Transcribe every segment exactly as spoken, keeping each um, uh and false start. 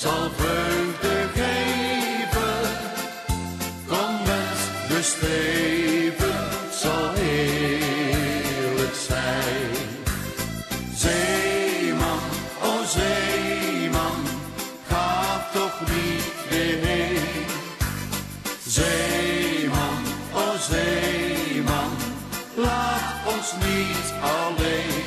zal vreugde geven. Kom mens, de steven zal heerlijk zijn. Zeeman, o zeeman, ga toch niet weer heen. Zeeman, o zeeman, laat ons niet alleen.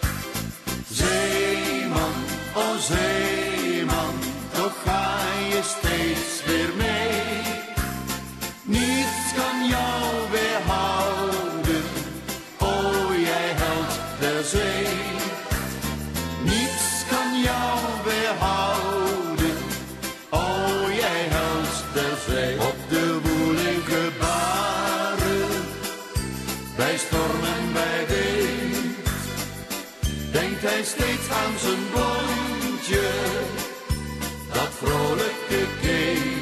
Zeeman, o zeeman, toch ga je steeds weer mee. Niets kan jou weerhouden, o jij held der zee. Niets kan jou weerhouden, o jij held der zee. Op de woelige baren, bij storm en bij wind, denkt hij steeds aan zijn blondje, dat vrolijke kind.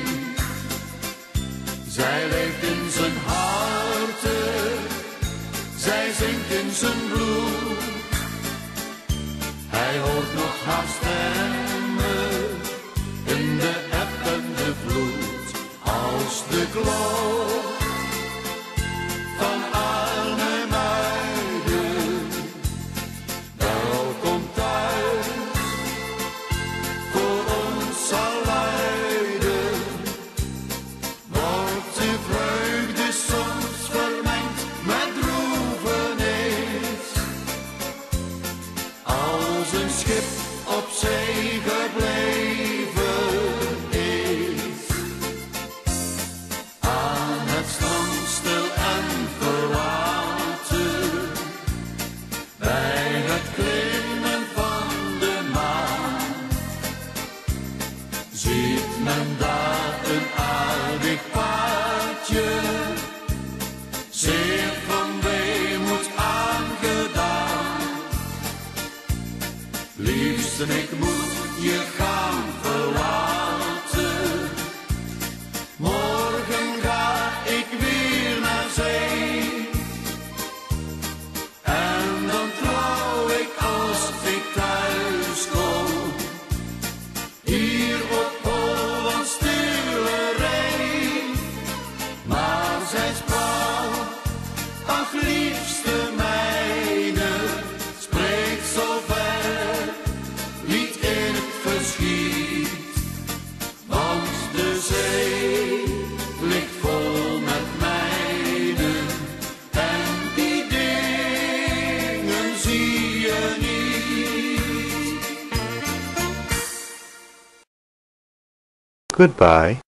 Zij leeft in zijn harten, zij zingt in zijn bloed. Hij hoort nog haar stemmen in de eb en de vloed. Als de klok van Arnhem-Muiden welkom thuis voor ons zal luiden, wordt de vreugde soms vermengd met droevenis. Als een schip op zee gebleven is, aan het strand stil en verlaten, bij het glimmen van de maan, ziet men daar een aardig paardje, zeer van weemoed aangedaan. Liefste, ik moet je gaan verlaten. Morgen ga ik weer naar zee. En dan trouw ik als ik thuis kom, hier op Hollands stille ree. Maar zij sprak, ach liefste mijne, spreek zo ver, niet in het verschiet. Want de zee ligt vol met mijnen, en die dingen zie je niet. Goodbye.